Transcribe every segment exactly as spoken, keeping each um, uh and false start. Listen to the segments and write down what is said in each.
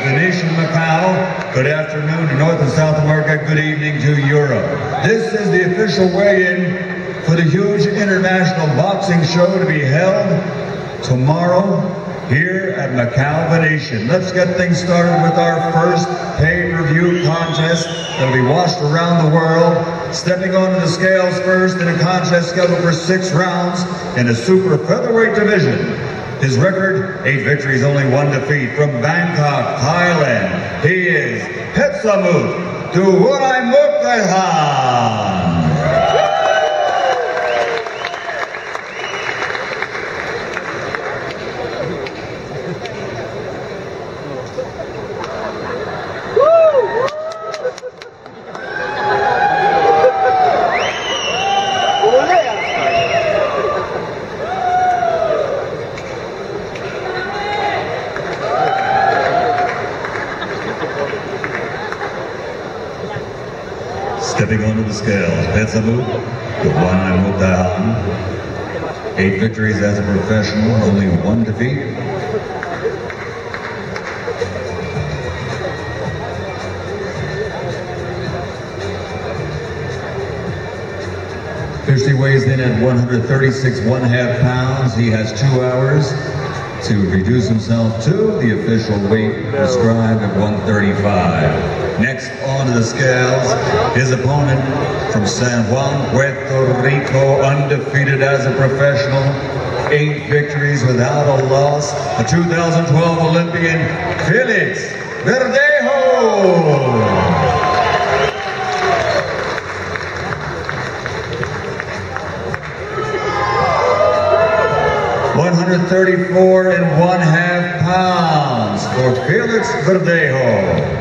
Venetian Macau. Good afternoon to North and South America. Good evening to Europe. This is the official weigh-in for the huge international boxing show to be held tomorrow here at Macau Venetian. Let's get things started with our first pay-per-view contest that'll be watched around the world. Stepping onto the scales first in a contest scheduled for six rounds in the super featherweight division. His record, eight victories, only one defeat. From Bangkok, Thailand, he is Petsamut Duwaimuktahan. Stepping onto the scales, Petsamut Duwaimuktahan. Eight victories as a professional, only one defeat. Fiercely weighs in at one hundred thirty-six one half pounds. He has two hours to reduce himself to the official weight prescribed at one thirty-five. Next onto the scales, his opponent from San Juan, Puerto Rico, undefeated as a professional, eight victories without a loss, a two thousand twelve Olympian, Felix Verdejo. one hundred thirty-four and one half pounds for Felix Verdejo.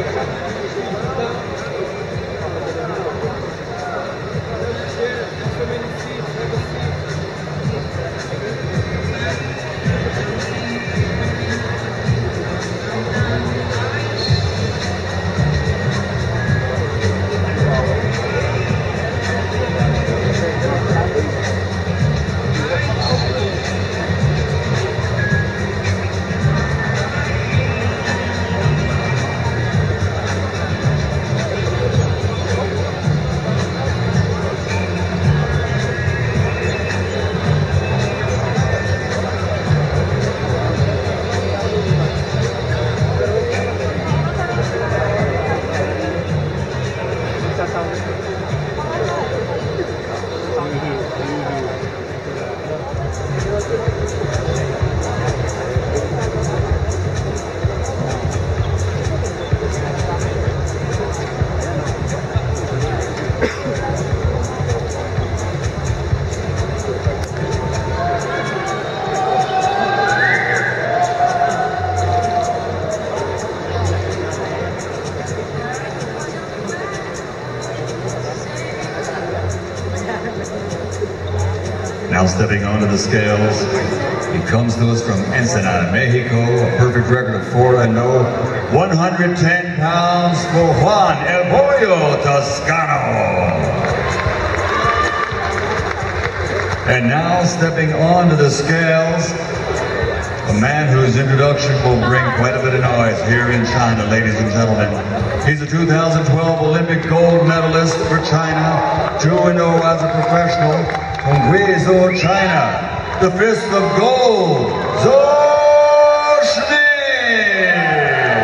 Now stepping onto the scales, he comes to us from Ensenada, Mexico, a perfect record of four and oh, one hundred ten pounds for Juan El Pollo Toscano. And now stepping onto the scales, a man whose introduction will bring quite a bit of noise here in China, ladies and gentlemen. He's a two thousand twelve Olympic gold medalist for China, two and oh as a professional. From Guizhou, China, the fist of gold, Zhou Shiming.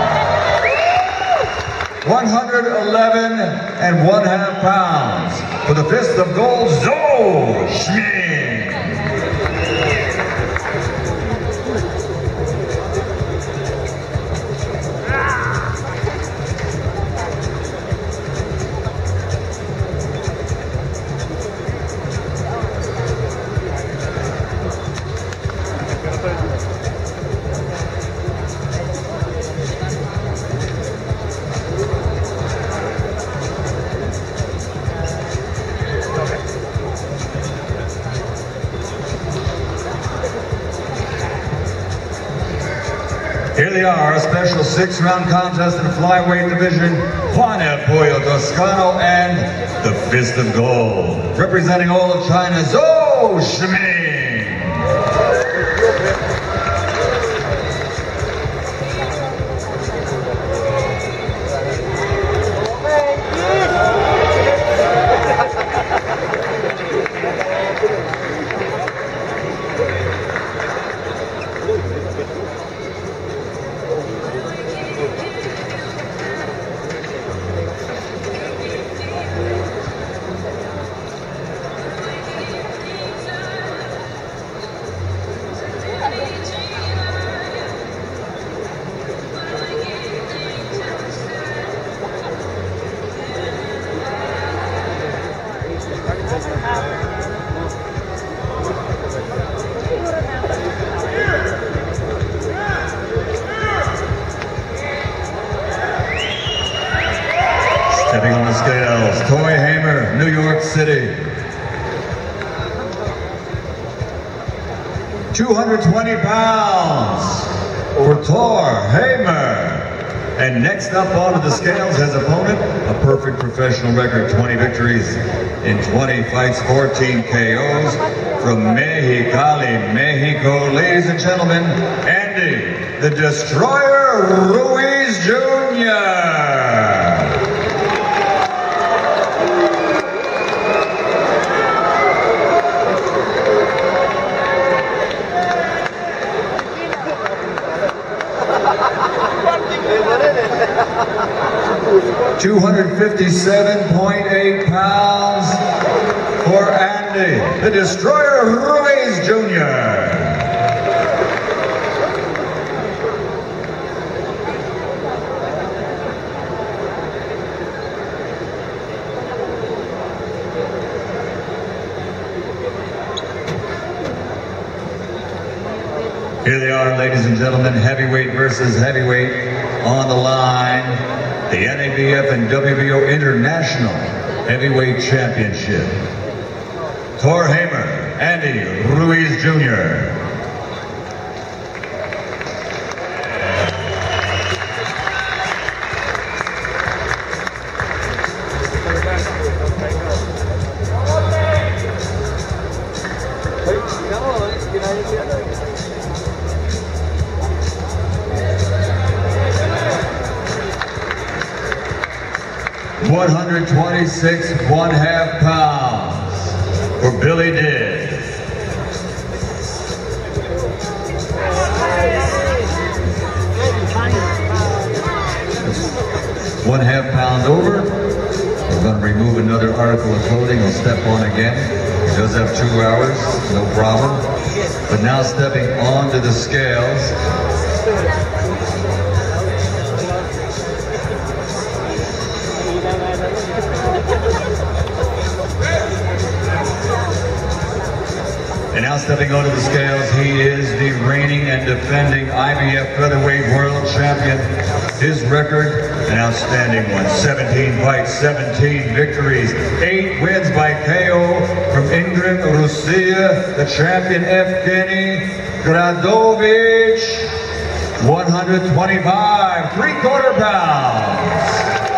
one hundred eleven and one half pounds for the fist of gold, Zhou Shiming. Here they are, a special six-round contest in the flyweight division. Juan El Pollo Toscano and the Fist of Gold. Representing all of China, Zhou Shiming. Stepping on the scales, Toy Hamer, New York City. two hundred twenty pounds for Tor Hamer. And next up onto the scales, his opponent, a perfect professional record, twenty victories in twenty fights, fourteen K Os, from Mexicali, Mexico. Ladies and gentlemen, Andy, the Destroyer Ruiz Junior two hundred fifty-seven point eight pounds for Andy, the Destroyer Ruiz Junior Here they are, ladies and gentlemen, heavyweight versus heavyweight on the line. The N A B F and W B O International Heavyweight Championship. Tor Hamer, Andy Ruiz Junior one hundred twenty-six, one half pounds for Billy Diz. One half pound over. We're going to remove another article of clothing. He'll step on again. He does have two hours, no problem. But now stepping onto the scales. And now stepping onto the scales, he is the reigning and defending I B F Featherweight World Champion. His record, an outstanding one. seventeen fights, seventeen victories, eight wins by K O from Ingrid Russia, the champion Evgeny Gradovich, one hundred twenty-five, three-quarter pounds.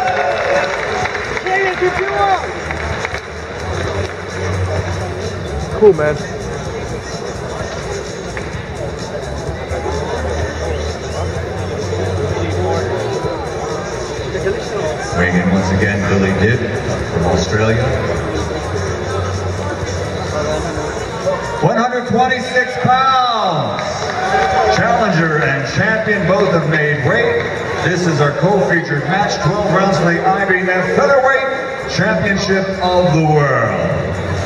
Cool, man. Weighing in once again, Billy Diz from Australia. one hundred twenty-six pounds. Challenger and champion both have made weight. This is our co-featured match, twelve rounds for the I B F Featherweight Championship of the World.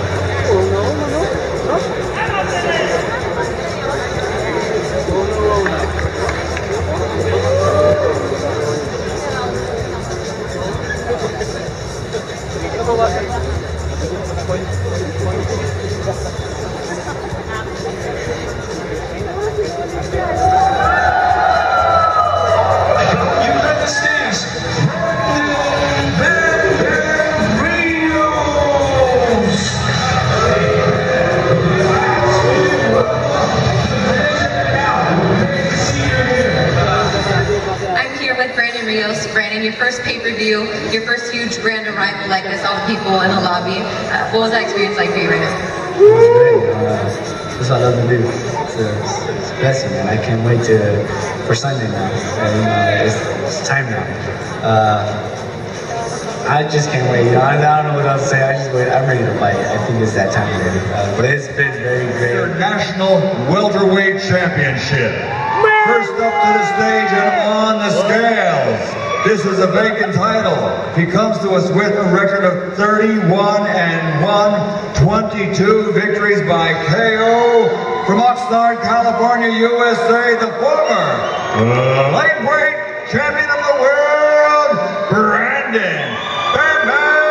Brandon, your first pay-per-view, your first huge grand arrival like this, all the people in the lobby. Uh, what was that experience like for you right now? It was great. Uh, that's what I love to do. It's a, it's a blessing, man. I can't wait to for Sunday now. And, uh, it's, it's time now. Uh, I just can't wait. You know, I, I don't know what else to say. I just wait. I'm ready to fight. I think it's that time already. Uh, but it's been very great. International Welterweight Championship. First up to the stage and on the scales. This is a vacant title. He comes to us with a record of thirty-one and one, twenty-two victories by K O from Oxnard, California, U S A, the former lightweight champion of the world, Brandon Birdman.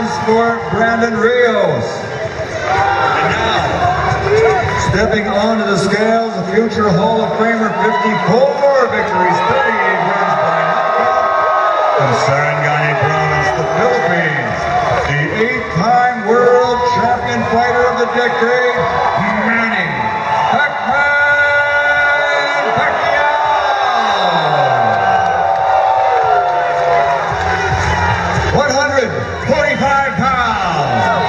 sport, Brandon Rios. And now, stepping onto the scales, the future Hall of Famer, fifty-four victories, thirty-eight wins by knockout, from Sarangani Province, the Philippines, the eight-time world champion fighter of the decade, Manny Pacman Pacquiao. one hundred forty-five pounds.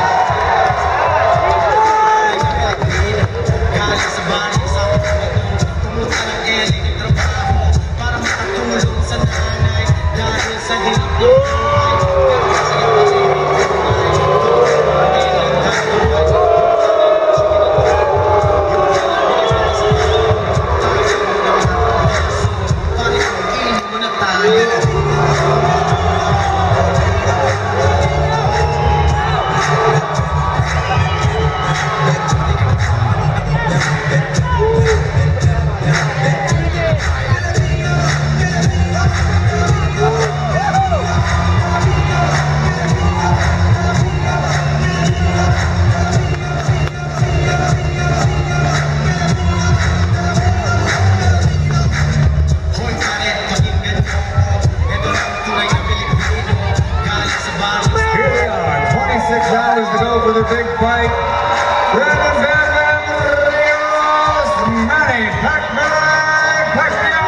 For the big fight, Brandon Van Rios, Manny Pacman Pacquiao.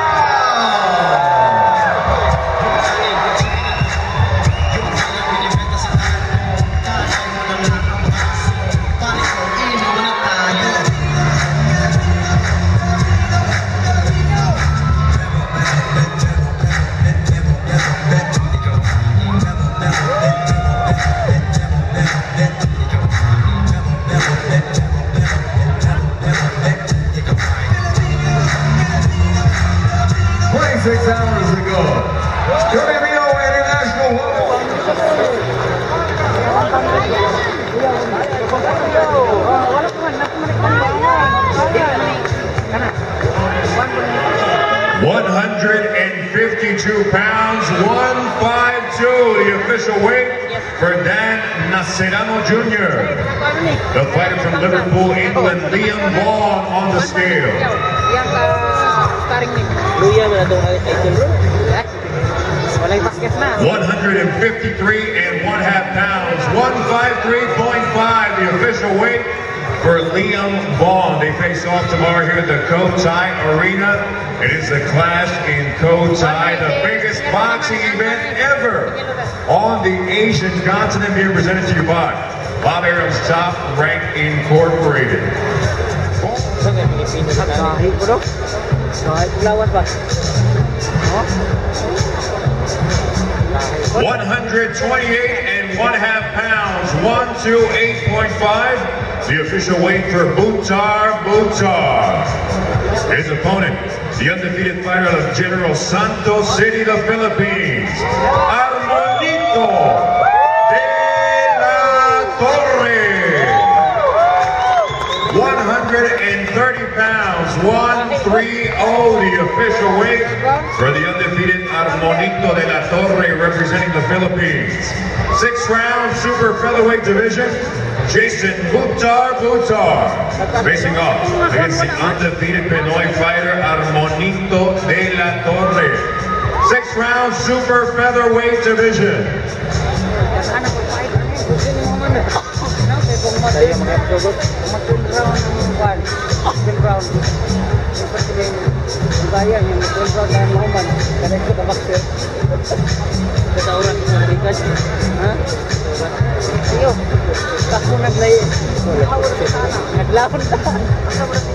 Six hours ago, W B O International one hundred fifty-two pounds, one fifty-two, the official weight for Dan Nacerano Junior The fighter from Liverpool, England, Liam Vaughn on the scale. one hundred fifty-three and one half pounds, one fifty-three point five, the official weight for Liam Vaughn. They face off tomorrow here at the Koh Tai Arena. It is the Clash in Koh Tai, the biggest boxing event ever on the Asian continent, being presented to you by Bob Arum's Top Rank Incorporated. one hundred twenty-eight and one half pounds, one twenty-eight point five, the official weight for Butar Butar. His opponent, the undefeated fighter out of General Santos City, the Philippines, Armonito de la Torre. one hundred thirty pounds, one thirty, the official weight for the undefeated Armonito de la Torre, representing the Philippines. Six round super featherweight division, Jason Butar Butar facing off against the undefeated Pinoy fighter Armonito de la Torre. Six round super featherweight division. Saya mengatur round one, second round. Seperti yang bayang yang second round dan Muhammad karena itu dah bakter. Kita orang berikan, ha? Ayo, tak pun nak lagi. Naglawan tak.